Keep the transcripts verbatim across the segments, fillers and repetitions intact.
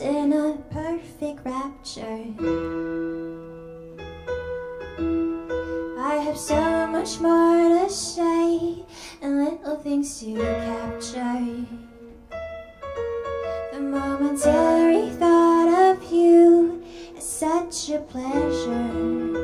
in a perfect rapture. I have so much more to say and little things to capture. The momentary thought of you is such a pleasure.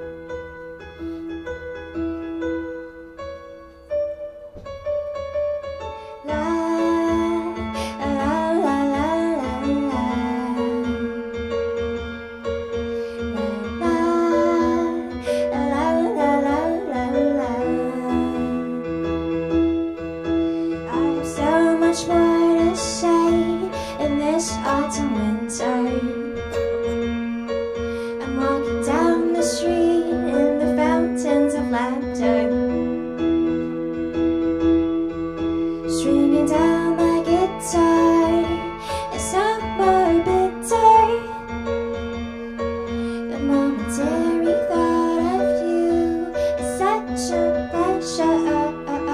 Much more to say in this autumn winter. I'm walking down the street in the fountains of laughter, stringing down my guitar. It's so more bitter. The momentary thought of you is such a pleasure.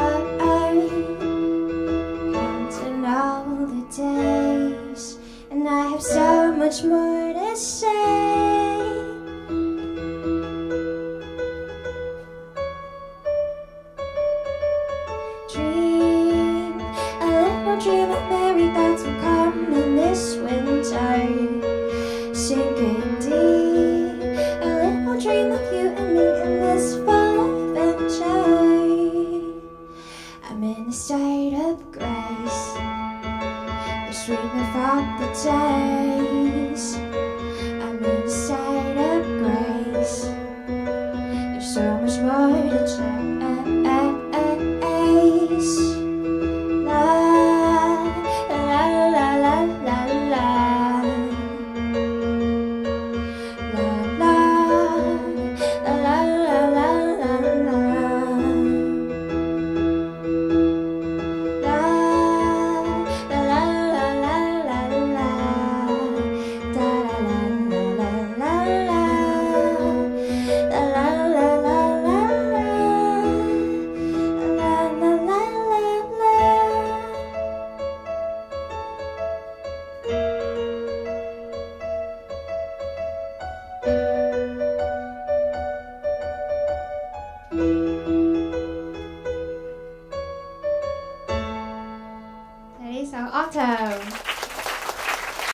All the days, and I have so much more to say. Dream a little dream of merry thoughts will come in this winter. Sinking deep, a little dream of you and me in this fall adventure. I'm in a state of grace, sweetness from the days. I'm in a state of grace. There's so much more to chase. La la la la la la. La la la la la la la. That is our autumn.